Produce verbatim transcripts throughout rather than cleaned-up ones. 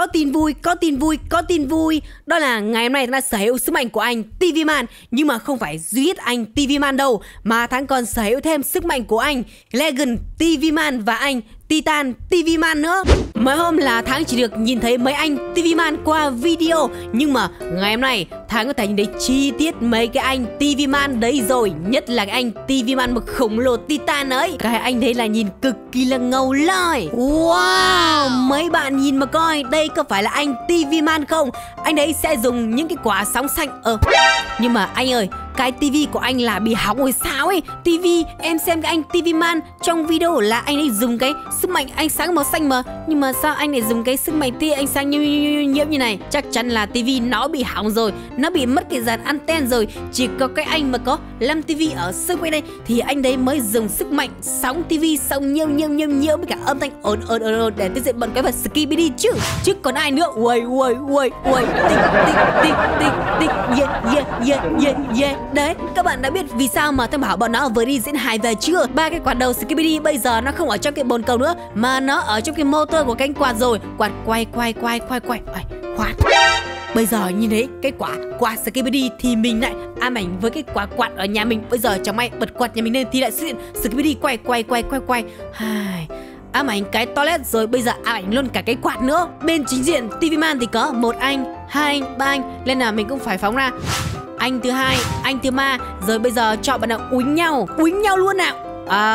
có tin vui, có tin vui, có tin vui. Đó là ngày hôm nay Thắng đã sở hữu sức mạnh của anh ti vi Man. Nhưng mà không phải duy nhất anh ti vi Man đâu, mà Thắng còn sở hữu thêm sức mạnh của anh Legend ti vi Man và anh Titan ti vi Man nữa. Mấy hôm là Thắng chỉ được nhìn thấy mấy anh ti vi Man qua video, nhưng mà ngày hôm nay Thắng có thể nhìn thấy chi tiết mấy cái anh ti vi Man đấy rồi. Nhất là cái anh ti vi Man một khổng lồ Titan ấy. Cái anh đấy là nhìn cực kỳ là ngầu loi. Wow, mấy bạn nhìn mà coi, đây có phải là anh ti vi Man không? Anh đấy sẽ dùng những cái quả sóng xanh. Ờ nhưng mà anh ơi, cái tivi của anh là bị hỏng rồi sao ấy. Tivi, em xem cái anh ti vi Man trong video là anh ấy dùng cái sức mạnh ánh sáng màu xanh mà. Nhưng mà sao anh lại dùng cái sức mạnh tia ánh sáng nhiễu nhiễu như này? Chắc chắn là tivi nó bị hỏng rồi, nó bị mất cái dàn anten rồi. Chỉ có cái anh mà có năm tivi ở xung quanh đây thì anh đấy mới dùng sức mạnh sóng tivi, sóng nhiễu nhiễu nhiễu nhiễu với cả âm thanh ồn ồn ồn ồn để tiêu diệt bọn cái vật Skibidi chứ. Chứ còn ai nữa? Uầy uầy uầy uầy, tích tích tích tích tích, yeah yeah yeah yeah yeah. Đấy, các bạn đã biết vì sao mà Thắng bảo bọn nó vừa đi diễn hài về chưa? Ba cái quạt đầu Skibidi bây giờ nó không ở trong cái bồn cầu nữa, mà nó ở trong cái motor của cánh quạt rồi. Quạt quay quay quay quay quay quay quạt. Bây giờ nhìn thấy cái quả quạt Skibidi thì mình lại ám ảnh với cái quả quạt ở nhà mình. Bây giờ chẳng may bật quạt nhà mình lên thì lại xuất hiện Skibidi quay quay quay quay quay. Hai ám ảnh cái toilet rồi, bây giờ ám ảnh luôn cả cái quạt nữa. Bên chính diện ti vi Man thì có một anh, hai anh, ba anh, nên là mình cũng phải phóng ra anh thứ hai, anh thứ ba. Rồi bây giờ chọn bạn nào uýnh nhau, uýnh nhau luôn nào.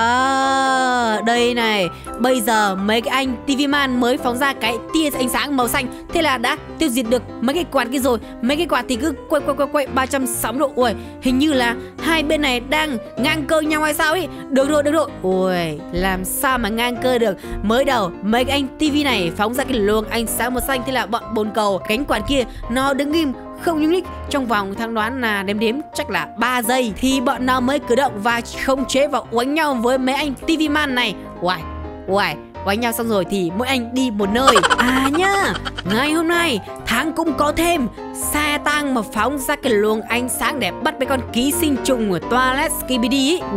À đây này, bây giờ mấy cái anh ti vi Man mới phóng ra cái tia ánh sáng màu xanh, thế là đã tiêu diệt được mấy cái quạt kia rồi. Mấy cái quạt thì cứ quay quay quay quay ba trăm sáu mươi độ. Ui, hình như là hai bên này đang ngang cơ nhau hay sao ấy. Được rồi, được rồi. Ui, làm sao mà ngang cơ được. Mới đầu mấy cái anh tivi này phóng ra cái luồng ánh sáng màu xanh, thế là bọn bồn cầu cánh quạt kia nó đứng im không nhúc nhích trong vòng, Thắng đoán là đếm đếm chắc là ba giây thì bọn nó mới cử động và khống chế và uánh nhau với mấy anh ti vi Man này. Uầy, uầy, uánh nhau xong rồi thì mỗi anh đi một nơi. À nhá, ngày hôm nay Thắng cũng có thêm xe tăng mà phóng ra cái luồng ánh sáng để bắt mấy con ký sinh trùng của toilet Skibidi ấy.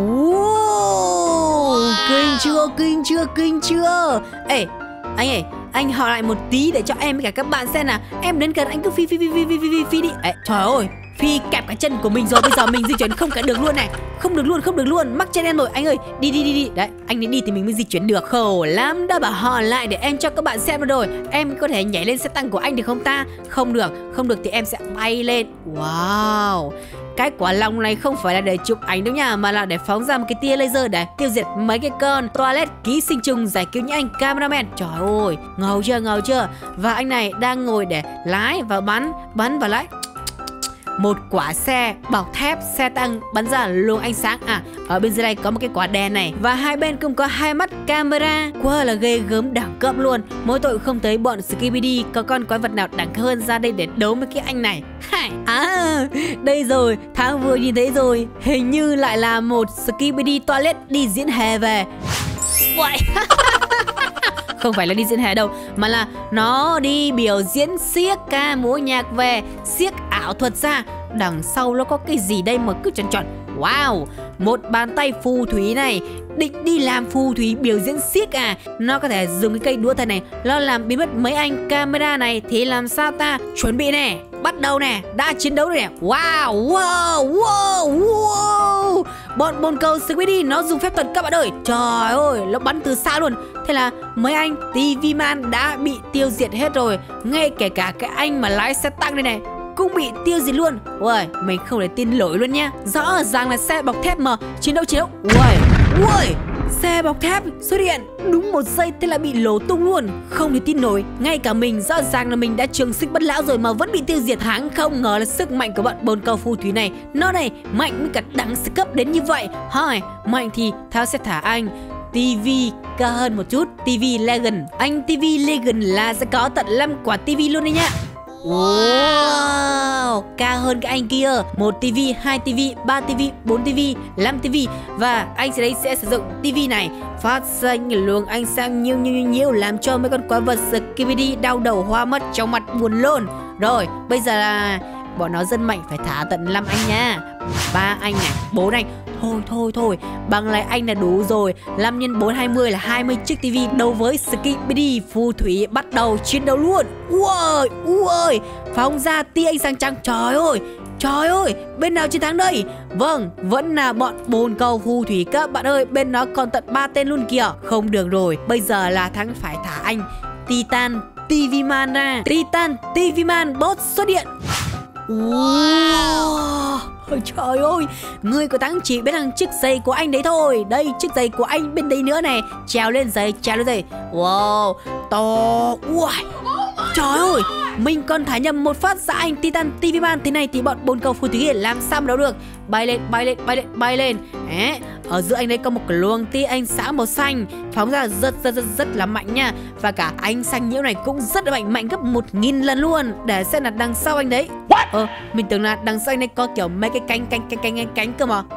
Wow, kinh chưa, kinh chưa, kinh chưa. Ê, anh ơi, anh hỏi lại một tí để cho em với cả các bạn xem nào. Em đến gần anh cứ phi phi phi phi phi phi, phi đi. Ê, trời ơi, phi kẹp cả chân của mình rồi. Bây giờ mình di chuyển không cả được luôn này. Không được luôn, không được luôn. Mắc chân em rồi. Anh ơi, đi đi đi đi. Đấy, anh đến đi thì mình mới di chuyển được. Khổ lắm. Đã bảo hỏi lại để em cho các bạn xem rồi. Em có thể nhảy lên xe tăng của anh được không ta? Không được, không được thì em sẽ bay lên. Wow, cái quả lòng này không phải là để chụp ảnh đâu nha, mà là để phóng ra một cái tia laser để tiêu diệt mấy cái con toilet ký sinh trùng, giải cứu những anh cameraman. Trời ơi, ngầu chưa, ngầu chưa. Và anh này đang ngồi để lái và bắn, bắn và lái một quả xe bọc thép xe tăng bắn ra luồng ánh sáng. À, ở bên dưới đây có một cái quả đèn này và hai bên cũng có hai mắt camera. Quá là ghê gớm, đẳng cấp luôn. Mỗi tội không thấy bọn Skibidi có con quái vật nào đẳng cấp hơn ra đây để đấu với cái anh này. À, đây rồi, Thắng vừa nhìn thấy rồi. Hình như lại là một Skibidi toilet đi diễn hè về. Không phải là đi diễn hè đâu, mà là nó đi biểu diễn xiếc ca múa nhạc về, xiếc ảo thuật ra. Đằng sau nó có cái gì đây mà cứ tròn tròn. Wow, một bàn tay phù thủy này định đi làm phù thủy biểu diễn xiếc à. Nó có thể dùng cái cây đũa thần này nó làm biến mất mấy anh camera này thì làm sao ta. Chuẩn bị nè, bắt đầu nè, đã chiến đấu rồi nè. Wow, wow, wow, wow. Bọn bồn cầu Skibidi nó dùng phép thuật các bạn ơi. Trời ơi, nó bắn từ xa luôn. Thế là mấy anh ti vi Man đã bị tiêu diệt hết rồi. Ngay kể cả cái anh mà lái xe tăng đây này cũng bị tiêu diệt luôn. Ui, mình không thể tin nổi luôn nha. Rõ ràng là xe bọc thép mà chiến đấu chiến đấu. Ui, ui, xe bọc thép xuất hiện đúng một giây thế là bị nổ tung luôn. Không thể tin nổi. Ngay cả mình rõ ràng là mình đã trường sinh bất lão rồi mà vẫn bị tiêu diệt. Thắng không ngờ là sức mạnh của bọn bồn cầu phù thủy này nó này mạnh với cả đẳng cấp đến như vậy. Hỏi mạnh thì Thao sẽ thả anh tivi cao hơn một chút, tivi Legend. Anh tivi Legend là sẽ có tận năm quả tivi luôn đấy nhá. Wow, cao hơn cái anh kia. Một tivi, hai tivi, ba tivi, bốn tivi, năm tivi. Và anh sẽ đấy sẽ sử dụng tivi này phát ra những luồng ánh sáng nhiều nhiều nhiều làm cho mấy con quái vật Skibidi đau đầu hoa mắt trong mặt buồn luôn. Rồi, bây giờ là bọn nó dân mạnh phải thả tận năm anh nha. Ba anh này, bốn anh. Thôi thôi thôi, bằng lại anh là đủ rồi. Năm nhân bốn hai mươi là hai mươi chiếc tivi đấu với Skibidi phù thủy, bắt đầu chiến đấu luôn. Ui ui, phóng ra tia ánh sáng trắng. Trời ơi, trời ơi, bên nào chiến thắng đây? Vâng, vẫn là bọn bồn cầu phù thủy các bạn ơi. Bên nó còn tận ba tên luôn kìa. Không được rồi, bây giờ là thắng phải thả anh Titan ti vi Man ra. Titan ti vi Man boss xuất hiện. Wow. Ôi trời ơi, người có thắng chỉ biết thằng chiếc giày của anh đấy thôi. Đây, chiếc giày của anh bên đấy nữa này. Trèo lên giày, trèo lên giày. Wow, to. Ui, trời ơi, mình còn thả nhầm một phát ra anh Titan ti vi Man. Thế này thì bọn bồn cầu phù thủy làm sao mà đấu được. Bay lên, bay lên, bay lên, bay lên. Đấy, ở giữa anh đấy có một cái luồng tia ánh sáng màu xanh phóng ra rất rất rất rất là mạnh nha. Và cả ánh xanh nhiễu này cũng rất là mạnh, mạnh gấp một nghìn lần luôn. Để xem là đằng sau anh đấy. Ờ, mình tưởng là đằng sau anh đấy có kiểu mấy cái cánh cánh cánh cánh cánh, cánh cơ mà.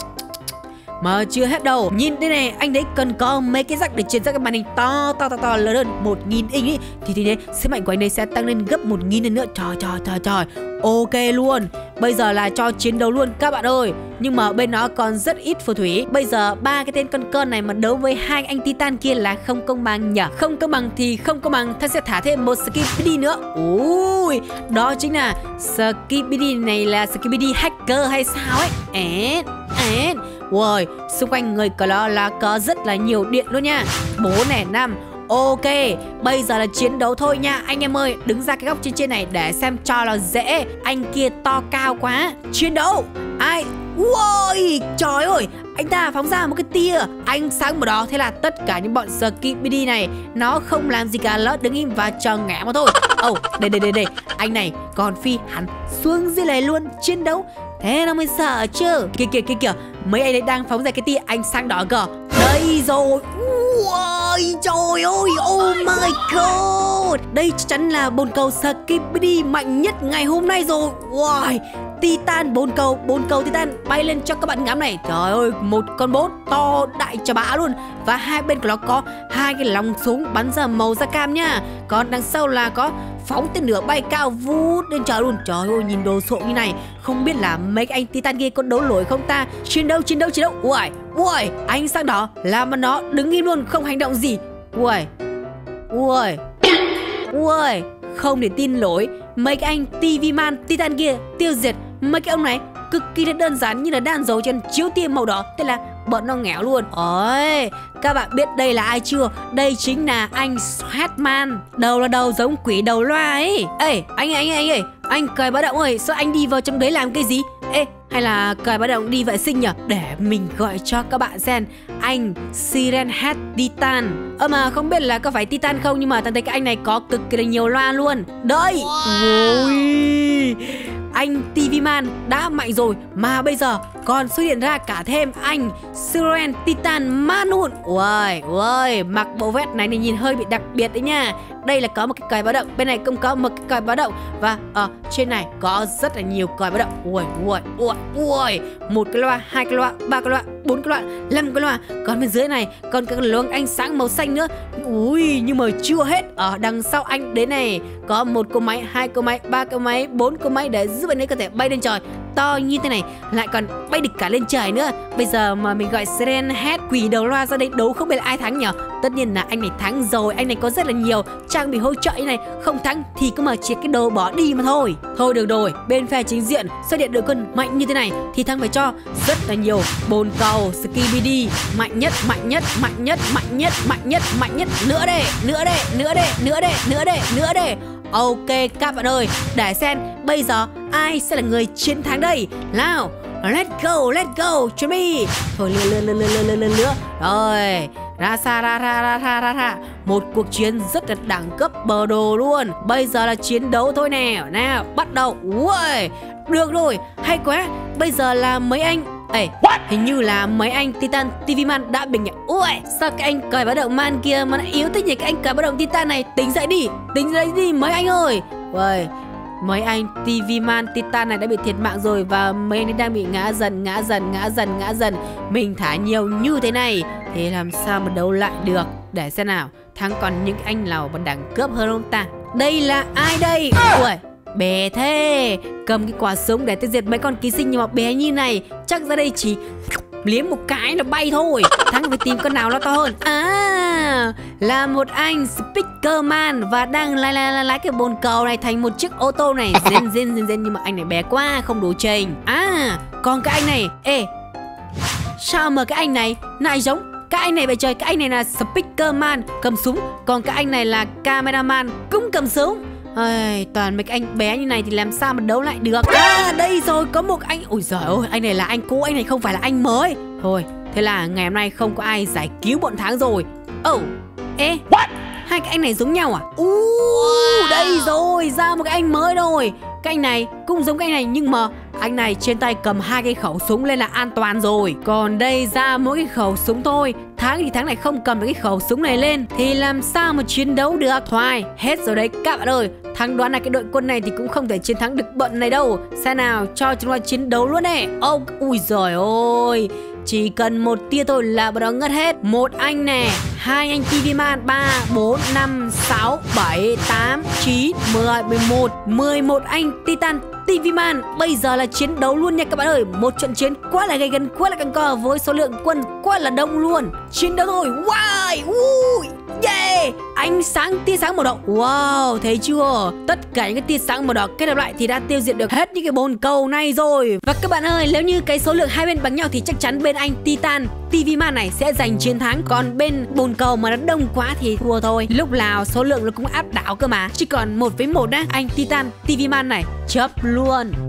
Mà chưa hết đâu. Nhìn đây này, anh đấy cần có mấy cái rắc để truyền ra cái màn hình to to to to lớn hơn một nghìn inch ý. Thì thì đấy, sức mạnh của anh đấy sẽ tăng lên gấp một nghìn lần nữa. Trời trời trời trời. Ok luôn. Bây giờ là cho chiến đấu luôn các bạn ơi. Nhưng mà bên nó còn rất ít phù thủy. Bây giờ ba cái tên con con này mà đấu với hai anh Titan kia là không công bằng nhỉ? Không công bằng thì không công bằng. Ta sẽ thả thêm một Skibidi nữa. Ui, đó chính là Skibidi này là Skibidi hacker hay sao ấy. Ế, ế. Ui, xung quanh người của nó là có rất là nhiều điện luôn nha. Bốn này, năm. Ok, bây giờ là chiến đấu thôi nha. Anh em ơi, đứng ra cái góc trên trên này để xem cho là dễ. Anh kia to cao quá. Chiến đấu. Ai? Ui, trời ơi, anh ta phóng ra một cái tia ánh sáng màu đỏ. Thế là tất cả những bọn Skibidi này nó không làm gì cả, nó đứng im và chờ ngã mà thôi. Ồ, oh, đây đây đây đây, anh này còn phi hẳn xuống dưới này luôn chiến đấu. Thế nó mới sợ chứ. Kìa kìa kìa kìa, mấy anh ấy đang phóng ra cái tia ánh sáng đỏ cơ. Đây rồi. Ui, trời ơi, oh my god. Đây chắc chắn là bồn cầu Skibidi mạnh nhất ngày hôm nay rồi. Wow, Titan bồn cầu, bồn cầu Titan bay lên cho các bạn ngắm này. Trời ơi, một con bốt to đại chà bá luôn. Và hai bên của nó có hai cái lóng súng bắn ra màu da cam nha. Còn đằng sau là có phóng tên lửa bay cao vút lên trời luôn. Trời ơi, nhìn đồ sộ như này, không biết là mấy anh Titan kia có đấu nổi không ta. Chiến đấu, chiến đấu, chiến đấu. Ui, ui, ánh sáng đỏ làm mà nó đứng im luôn, không hành động gì. Ui, ui, ui, không thể tin nổi. Mấy cái anh ti vi Man Titan kia tiêu diệt mấy cái ông này cực kỳ đơn giản như là đan dầu trên chiếu tia màu đỏ. Thế là bọn nó nghèo luôn. Ôi, các bạn biết đây là ai chưa? Đây chính là anh Sweatman. Đầu là đầu giống quỷ đầu loa ấy. Ê, anh ơi, anh ơi, anh ơi, anh cởi báo động ơi, sao anh đi vào trong đấy làm cái gì? Ê, hay là cởi báo động đi vệ sinh nhỉ? Để mình gọi cho các bạn xem. Anh Siren Head Titan. Ơ mà không biết là có phải Titan không, nhưng mà ta thấy cái anh này có cực kỳ là nhiều loa luôn. Đây. Ôi, anh ti vi Man đã mạnh rồi mà bây giờ còn xuất hiện ra cả thêm anh Siren Titan Man luôn. Ui, ui, mặc bộ vest này thì nhìn hơi bị đặc biệt đấy nha. Đây là có một cái còi báo động, bên này cũng có một cái còi báo động. Và ở trên này có rất là nhiều còi báo động. Ui, ui, ui, ui, một cái loa, hai cái loa, ba cái loa, bốn cái loa, năm cái loa. Còn bên dưới này còn cái luồng ánh sáng màu xanh nữa. Ui, nhưng mà chưa hết. Ở đằng sau anh đến này có một cỗ máy, hai cỗ máy, ba cỗ máy, bốn cỗ máy để giúp anh ấy có thể bay lên trời. To như thế này lại còn bay được cả lên trời nữa. Bây giờ mà mình gọi Siren Head quỷ đầu loa ra đây đấu không biết là ai thắng nhỉ? Tất nhiên là anh này thắng rồi. Anh này có rất là nhiều trang bị hỗ trợ như này. Không thắng thì cứ mà triệt cái đồ bỏ đi mà thôi. Thôi được rồi, bên phe chính diện xuất hiện đội quân mạnh như thế này thì thắng phải cho rất là nhiều bồn cầu Skibidi mạnh nhất, mạnh nhất, mạnh nhất, mạnh nhất, mạnh nhất, mạnh nhất. Nữa đây, nữa đây, nữa đây, nữa đây, nữa đây, nữa đây. Ok các bạn ơi, để xem bây giờ ai sẽ là người chiến thắng đây. Nào, let's go, let's go, chuẩn bị. Thôi lừa lừa lừa lừa lừa lừa lừa. Rồi, ra xa ra ra ra ra ra ra. Một cuộc chiến rất là đẳng cấp bờ đồ luôn. Bây giờ là chiến đấu thôi nào. Nào, bắt đầu. Ui, được rồi, hay quá. Bây giờ là mấy anh. Ê, hình như là mấy anh Titan ti vi Man đã bình nhận. Ui, sao cái anh cởi báo động man kia mà nó yếu thế nhỉ? Cái anh cởi báo động Titan này tính dậy đi, tính dậy đi mấy anh ơi. Ui, mấy anh ti vi Man Titan này đã bị thiệt mạng rồi. Và mấy anh ấy đang bị ngã dần, ngã dần, ngã dần, ngã dần. Mình thả nhiều như thế này thì làm sao mà đấu lại được. Để xem nào, thắng còn những anh nào mà đẳng cấp hơn không ta? Đây là ai đây? Ui, bé thế, cầm cái quả súng để tiêu diệt mấy con ký sinh nhưng mà bé như này chắc ra đây chỉ liếm một cái là bay thôi. Thắng phải tìm con nào nó to hơn. À, là một anh Speakerman và đang lái lái lái, lái cái bồn cầu này thành một chiếc ô tô này. Dên dên dên dên, nhưng mà anh này bé quá, không đủ trình. À, còn cái anh này, ê, sao mà cái anh này lại giống cái anh này vậy trời? Cái anh này là Speakerman cầm súng, còn cái anh này là Cameraman cũng cầm súng. Ây, toàn mấy cái anh bé như này thì làm sao mà đấu lại được. À, đây rồi, có một anh. Ôi giời ơi, anh này là anh cũ, anh này không phải là anh mới. Thôi, thế là ngày hôm nay không có ai giải cứu bọn Thắng rồi. Oh, ê, what? Hai cái anh này giống nhau à? U, uh, đây rồi, ra một cái anh mới rồi. Cái anh này cũng giống cái anh này, nhưng mà anh này trên tay cầm hai cái khẩu súng lên là an toàn rồi. Còn đây ra mỗi cái khẩu súng thôi. Thắng thì Thắng này không cầm được cái khẩu súng này lên thì làm sao mà chiến đấu được. Thôi, hết rồi đấy các bạn ơi. Thắng đoán là cái đội quân này thì cũng không thể chiến thắng được bọn này đâu. Sao nào, cho chúng ta chiến đấu luôn nè. Ô, oh, ui giời ơi, chỉ cần một tia thôi là bọn nó ngất hết. Một anh nè, hai anh ti vi Man, ba, bốn, năm, sáu, bảy, tám, chín, mười, mười một, mười một anh Titan ti vi Man. Bây giờ là chiến đấu luôn nha các bạn ơi. Một trận chiến quá là gay gắt, quá là căng co với số lượng quân quá là đông luôn. Chiến đấu thôi. Wow, ui, yeah. Ánh sáng, tia sáng màu đỏ. Wow, thấy chưa? Tất cả những cái tia sáng màu đỏ kết hợp lại thì đã tiêu diệt được hết những cái bồn cầu này rồi. Và các bạn ơi, nếu như cái số lượng hai bên bằng nhau thì chắc chắn bên anh Titan ti vi Man này sẽ giành chiến thắng. Còn bên bồn cầu mà nó đông quá thì thua thôi. Lúc nào số lượng nó cũng áp đảo cơ mà. Chỉ còn một với một á, anh Titan ti vi Man này chấp luôn.